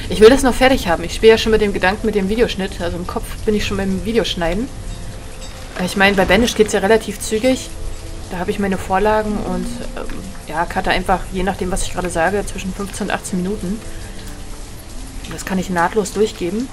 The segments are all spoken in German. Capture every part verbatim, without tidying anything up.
Ich will das noch fertig haben. Ich spiele ja schon mit dem Gedanken mit dem Videoschnitt. Also im Kopf bin ich schon beim Videoschneiden. Ich meine, bei Banished geht es ja relativ zügig. Da habe ich meine Vorlagen und ähm, ja, cutte einfach, je nachdem, was ich gerade sage, zwischen fünfzehn und achtzehn Minuten. Das kann ich nahtlos durchgeben.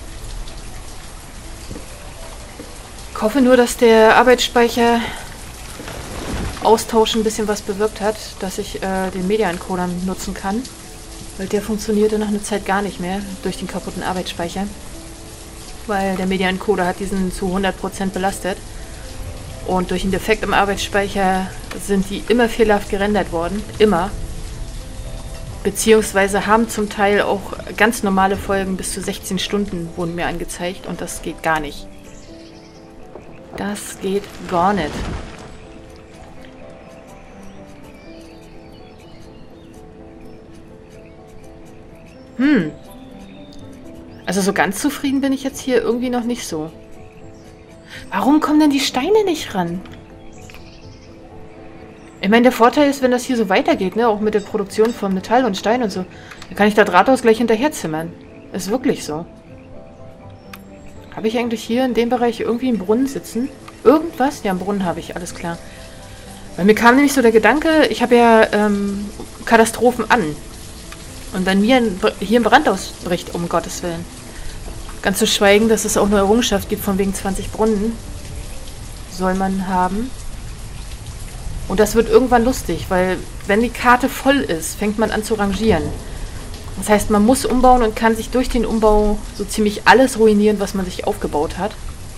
Ich hoffe nur, dass der Arbeitsspeicher Austausch ein bisschen was bewirkt hat, dass ich äh, den Media-Encoder nutzen kann. Weil der funktionierte nach einer Zeit gar nicht mehr durch den kaputten Arbeitsspeicher. Weil der Media-Encoder hat diesen zu hundert Prozent belastet. Und durch den Defekt im Arbeitsspeicher sind die immer fehlerhaft gerendert worden. Immer. Beziehungsweise haben zum Teil auch ganz normale Folgen bis zu sechzehn Stunden wurden mir angezeigt. Und das geht gar nicht. Das geht gar nicht. Hm. Also so ganz zufrieden bin ich jetzt hier irgendwie noch nicht so. Warum kommen denn die Steine nicht ran? Ich meine, der Vorteil ist, wenn das hier so weitergeht, ne, auch mit der Produktion von Metall und Stein und so, dann kann ich da drahtlos gleich hinterher zimmern. Ist wirklich so. Habe ich eigentlich hier in dem Bereich irgendwie einen Brunnen sitzen? Irgendwas? Ja, einen Brunnen habe ich, alles klar. Weil mir kam nämlich so der Gedanke, ich habe ja ähm, Katastrophen an. Und wenn mir ein, hier ein Brand ausbricht, um Gottes Willen. Ganz zu schweigen, dass es auch eine Errungenschaft gibt von wegen zwanzig Brunnen. Soll man haben. Und das wird irgendwann lustig, weil wenn die Karte voll ist, fängt man an zu rangieren. Das heißt, man muss umbauen und kann sich durch den Umbau so ziemlich alles ruinieren, was man sich aufgebaut hat.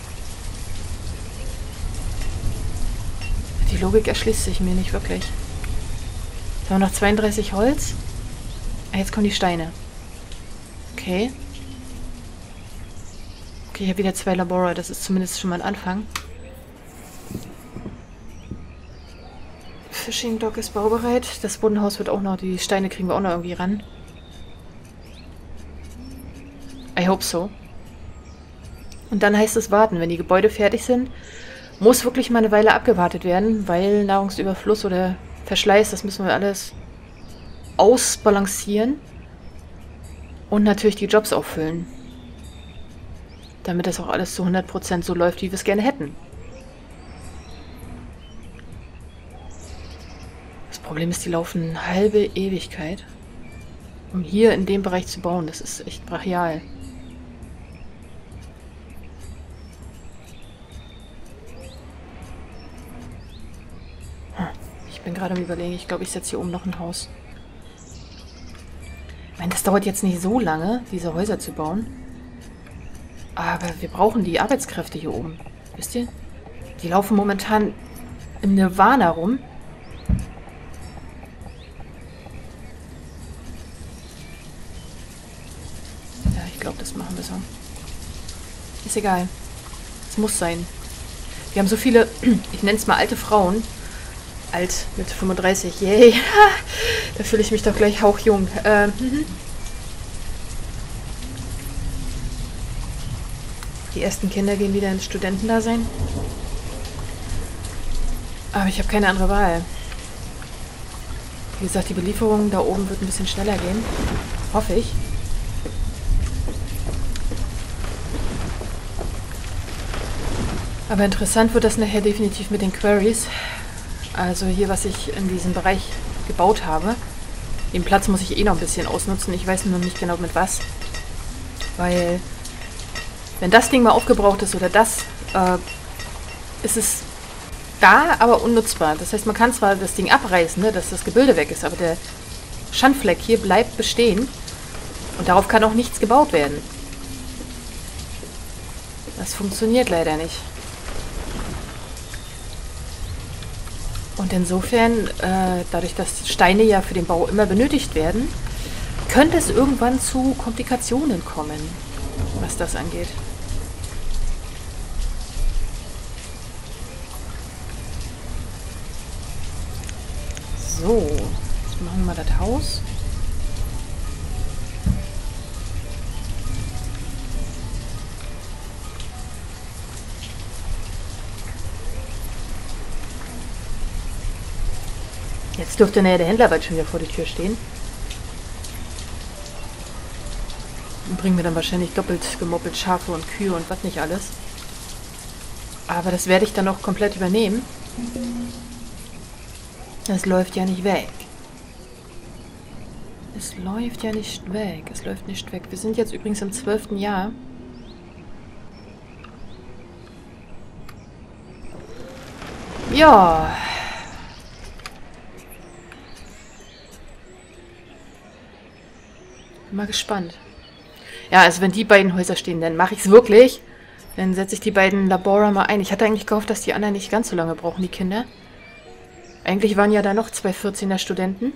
Die Logik erschließt sich mir nicht wirklich. Jetzt haben wir noch zweiunddreißig Holz. Ah, jetzt kommen die Steine. Okay. Okay, ich habe wieder zwei Labore. Das ist zumindest schon mal ein Anfang. Fishing Dock ist baubereit. Das Bodenhaus wird auch noch... Die Steine kriegen wir auch noch irgendwie ran. I hope so. Und dann heißt es warten. Wenn die Gebäude fertig sind, muss wirklich mal eine Weile abgewartet werden, weil Nahrungsüberfluss oder Verschleiß, das müssen wir alles ausbalancieren und natürlich die Jobs auffüllen. Damit das auch alles zu hundert Prozent so läuft, wie wir es gerne hätten. Das Problem ist, die laufen eine halbe Ewigkeit, um hier in dem Bereich zu bauen. Das ist echt brachial. Ich bin gerade am Überlegen. Ich glaube, ich setze hier oben noch ein Haus. Ich meine, das dauert jetzt nicht so lange, diese Häuser zu bauen. Aber wir brauchen die Arbeitskräfte hier oben. Wisst ihr? Die laufen momentan im Nirvana rum. Ja, ich glaube, das machen wir so. Ist egal. Es muss sein. Wir haben so viele, ich nenne es mal alte Frauen. Alt, mit fünfunddreißig. Yay. Da fühle ich mich doch gleich hauchjung. Ähm, mhm. Die ersten Kinder gehen wieder ins Studentendasein. Aber ich habe keine andere Wahl. Wie gesagt, die Belieferung da oben wird ein bisschen schneller gehen. Hoffe ich. Aber interessant wird das nachher definitiv mit den Quarries. Also hier, was ich in diesem Bereich gebaut habe. Den Platz muss ich eh noch ein bisschen ausnutzen. Ich weiß nur nicht genau mit was. Weil, wenn das Ding mal aufgebraucht ist oder das, äh, ist es da, aber unnutzbar. Das heißt, man kann zwar das Ding abreißen, ne, dass das Gebilde weg ist, aber der Schandfleck hier bleibt bestehen. Und darauf kann auch nichts gebaut werden. Das funktioniert leider nicht. Und insofern, äh, dadurch, dass Steine ja für den Bau immer benötigt werden, könnte es irgendwann zu Komplikationen kommen, was das angeht. So, jetzt machen wir mal das Haus. Jetzt dürfte näher der Händler bald schon wieder vor der Tür stehen. Und bringen mir dann wahrscheinlich doppelt gemoppelt Schafe und Kühe und was nicht alles. Aber das werde ich dann auch komplett übernehmen. Das läuft ja nicht weg. Es läuft ja nicht weg. Es läuft nicht weg. Wir sind jetzt übrigens im zwölften Jahr. Ja. Bin mal gespannt. Ja, also wenn die beiden Häuser stehen, dann mache ich es wirklich. Dann setze ich die beiden Laborer mal ein. Ich hatte eigentlich gehofft, dass die anderen nicht ganz so lange brauchen, die Kinder. Eigentlich waren ja da noch zwei vierzehner Studenten.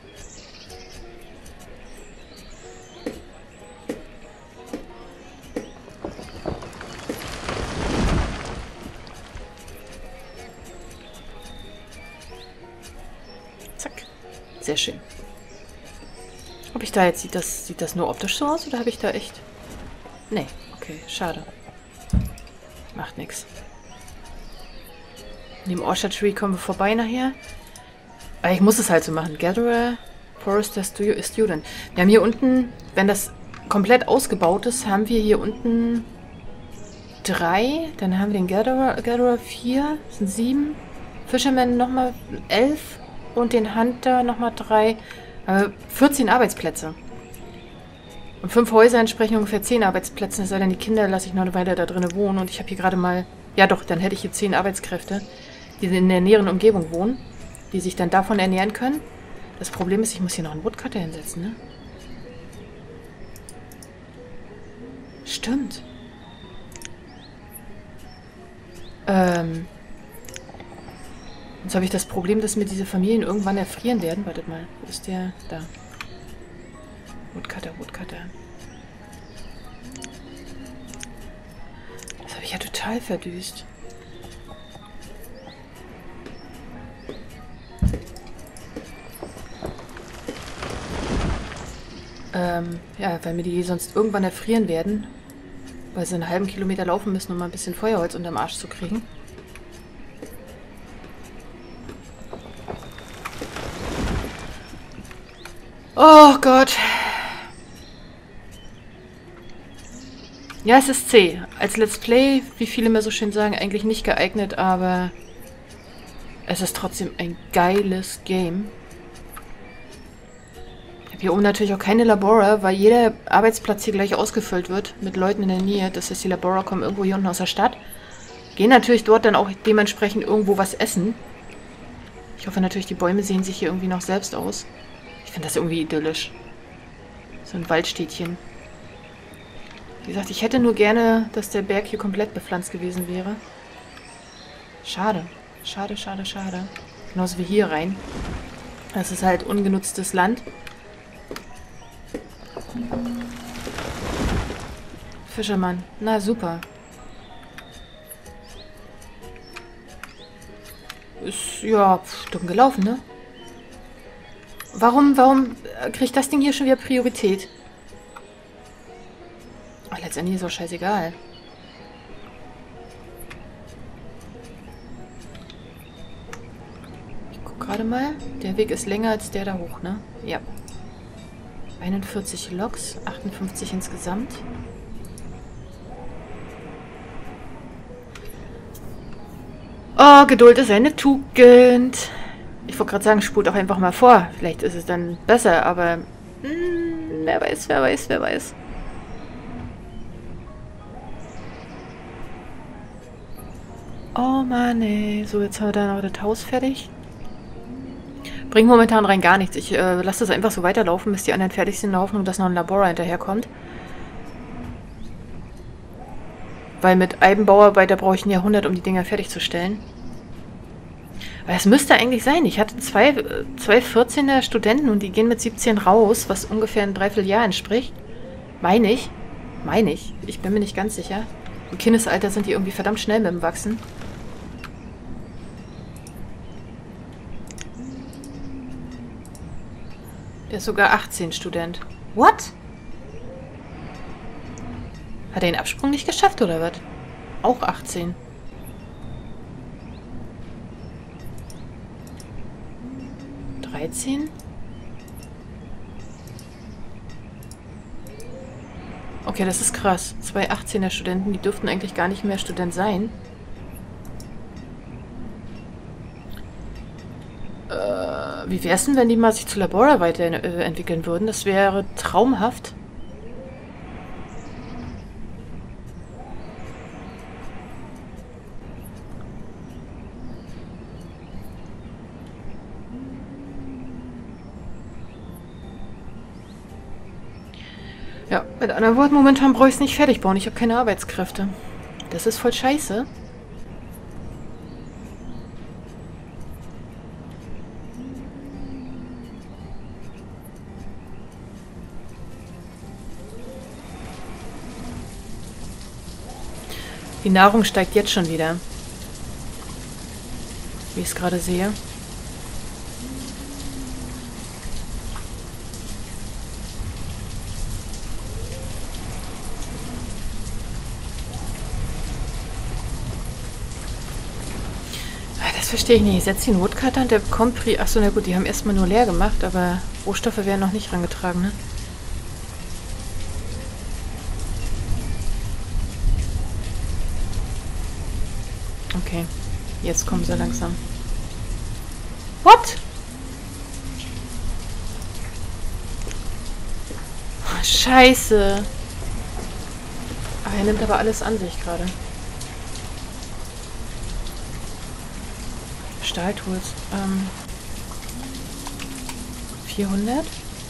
Zack. Sehr schön. Ob ich da jetzt, sieht das, sieht das nur optisch so aus oder habe ich da echt... Nee, okay, schade. Macht nichts. In dem Orchard Tree kommen wir vorbei nachher. Aber ich muss es halt so machen. Gatherer, Forester, Student. Wir haben hier unten, wenn das komplett ausgebaut ist, haben wir hier unten drei. Dann haben wir den Gatherer, Gatherer vier, das sind sieben. Fisherman nochmal elf. Und den Hunter nochmal drei. Äh, vierzehn Arbeitsplätze. Und fünf Häuser entsprechen ungefähr zehn Arbeitsplätzen. Es sei denn, die Kinder lasse ich noch eine Weile da drinnen wohnen. Und ich habe hier gerade mal... Ja doch, dann hätte ich hier zehn Arbeitskräfte, die in der näheren Umgebung wohnen, die sich dann davon ernähren können. Das Problem ist, ich muss hier noch einen Woodcutter hinsetzen, ne? Stimmt. Ähm... Jetzt habe ich das Problem, dass mir diese Familien irgendwann erfrieren werden. Wartet mal, wo ist der? Da. Woodcutter, Woodcutter. Das habe ich ja total verdüst. Ähm, ja, weil mir die sonst irgendwann erfrieren werden. Weil sie einen halben Kilometer laufen müssen, um mal ein bisschen Feuerholz unterm Arsch zu kriegen. Oh Gott. Ja, es ist zäh. Als Let's Play, wie viele mir so schön sagen, eigentlich nicht geeignet, aber es ist trotzdem ein geiles Game. Ich habe hier oben natürlich auch keine Laborer, weil jeder Arbeitsplatz hier gleich ausgefüllt wird mit Leuten in der Nähe. Das heißt, die Laborer kommen irgendwo hier unten aus der Stadt. Gehen natürlich dort dann auch dementsprechend irgendwo was essen. Ich hoffe natürlich, die Bäume sehen sich hier irgendwie noch selbst aus. Ich finde das irgendwie idyllisch. So ein Waldstädtchen. Wie gesagt, ich hätte nur gerne, dass der Berg hier komplett bepflanzt gewesen wäre. Schade. Schade, schade, schade. Genauso wie hier rein. Das ist halt ungenutztes Land. Fischermann. Na, super. Ist, ja, pff, dumm gelaufen, ne? Warum, warum kriegt das Ding hier schon wieder Priorität? Ach, letztendlich ist auch scheißegal. Ich guck gerade mal. Der Weg ist länger als der da hoch, ne? Ja. einundvierzig Loks, achtundfünfzig insgesamt. Oh, Geduld ist eine Tugend. Ich wollte gerade sagen, spult auch einfach mal vor. Vielleicht ist es dann besser, aber... Mh, wer weiß, wer weiß, wer weiß. Oh Mann, ey. So, jetzt haben wir da noch das Haus fertig. Bringt momentan rein gar nichts. Ich äh, lasse das einfach so weiterlaufen, bis die anderen fertig sind, in der Hoffnung, dass noch ein Laborer hinterherkommt. Weil mit Eibenbauarbeiter brauche ich ein Jahrhundert, um die Dinger fertigzustellen. Aber es müsste eigentlich sein. Ich hatte zwei, zwei vierzehner Studenten und die gehen mit siebzehn raus, was ungefähr ein Dreivierteljahr entspricht. Meine ich. Meine ich. Ich bin mir nicht ganz sicher. Im Kindesalter sind die irgendwie verdammt schnell mit dem Wachsen. Der ist sogar achtzehn Student. What? Hat er den Absprung nicht geschafft, oder was? Auch achtzehn. dreizehn? Okay, das ist krass. Zwei achtzehner Studenten, die dürften eigentlich gar nicht mehr Student sein. Äh, wie wäre es denn, wenn die mal sich zu Labora weiterentwickeln würden? Das wäre traumhaft. Ja, mit anderen Worten, momentan brauche ich es nicht fertig bauen. Ich habe keine Arbeitskräfte. Das ist voll scheiße. Die Nahrung steigt jetzt schon wieder. Wie ich es gerade sehe. Das verstehe ich nicht. Ich setze den Woodcutter und der bekommt Pri... Achso, na gut, die haben erstmal nur leer gemacht, aber Rohstoffe werden noch nicht rangetragen, ne? Okay, jetzt kommen sie langsam. What? Oh, Scheiße. Ah, er nimmt aber alles an sich gerade. Stahltools. Ähm, vierhundert?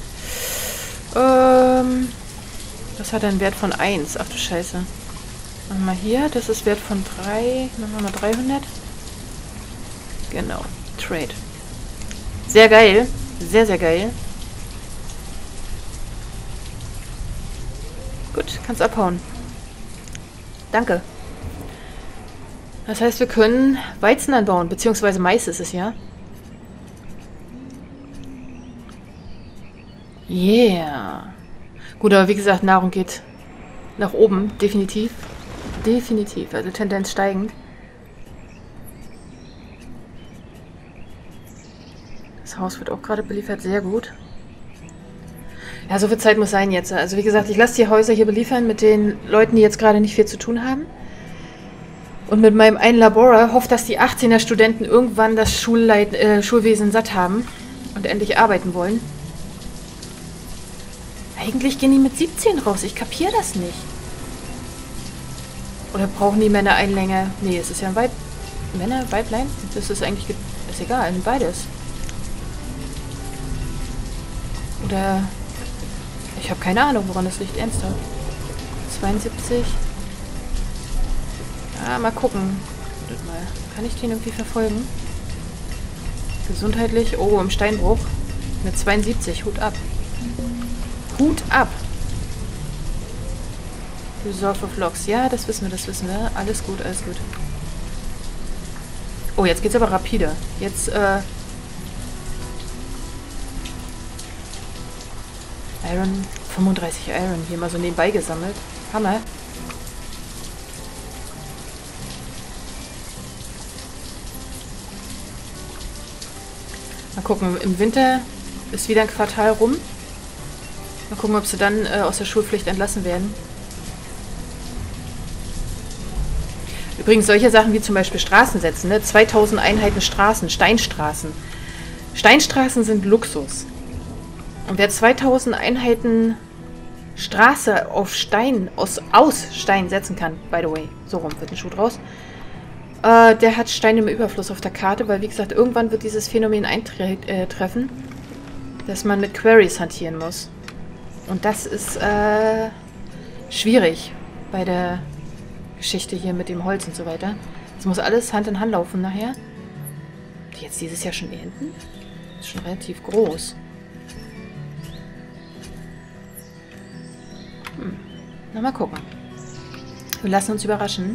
Ähm, das hat einen Wert von eins. Ach du Scheiße. Machen wir mal hier. Das ist Wert von drei. Machen wir mal dreihundert. Genau. Trade. Sehr geil. Sehr, sehr geil. Gut, kannst abhauen. Danke. Das heißt, wir können Weizen anbauen, beziehungsweise Mais ist es, ja? Yeah. Gut, aber wie gesagt, Nahrung geht nach oben, definitiv. Definitiv, also Tendenz steigend. Das Haus wird auch gerade beliefert, sehr gut. Ja, so viel Zeit muss sein jetzt. Also wie gesagt, ich lasse die Häuser hier beliefern mit den Leuten, die jetzt gerade nicht viel zu tun haben. Und mit meinem einen Labora hoffe, dass die achtzehner Studenten irgendwann das Schulleit äh, Schulwesen satt haben und endlich arbeiten wollen. Eigentlich gehen die mit siebzehn raus. Ich kapiere das nicht. Oder brauchen die Männer Einlänge? Nee, es ist ja ein Weib... Männer, Weiblein? Das ist eigentlich... Ist egal, beides. Oder... Ich habe keine Ahnung, woran das liegt. Ernsthaft. zweiundsiebzig... Ah, mal gucken. Mal. Kann ich den irgendwie verfolgen? Gesundheitlich. Oh, im Steinbruch. Mit zweiundsiebzig. Hut ab. Hut ab. Resolve of Logs. Ja, das wissen wir, das wissen wir. Alles gut, alles gut. Oh, jetzt geht's aber rapide. Jetzt, äh... Iron... fünfunddreißig Iron. Hier mal so nebenbei gesammelt. Hammer. Mal gucken, im Winter ist wieder ein Quartal rum. Mal gucken, ob sie dann äh, aus der Schulpflicht entlassen werden. Übrigens solche Sachen wie zum Beispiel Straßen setzen, ne? zweitausend Einheiten Straßen, Steinstraßen. Steinstraßen sind Luxus. Und wer zweitausend Einheiten Straße auf Stein, aus, aus Stein setzen kann, by the way, so rum wird ein Schuh draus, äh, der hat Stein im Überfluss auf der Karte, weil wie gesagt, irgendwann wird dieses Phänomen eintreffen, äh, dass man mit Queries hantieren muss. Und das ist äh, schwierig bei der Geschichte hier mit dem Holz und so weiter. Es muss alles Hand in Hand laufen nachher. Die jetzt dieses Jahr schon ernten? Das ist schon relativ groß. Hm. Na, mal gucken. Wir lassen uns überraschen.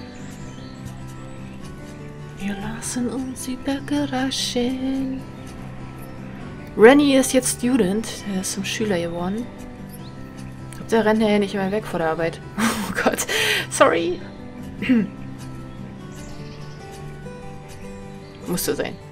Wir lassen uns überraschen. Rennie ist jetzt Student. Er ist zum Schüler geworden. Der rennt ja nicht mehr weg vor der Arbeit. Oh Gott. Sorry. Musste sein.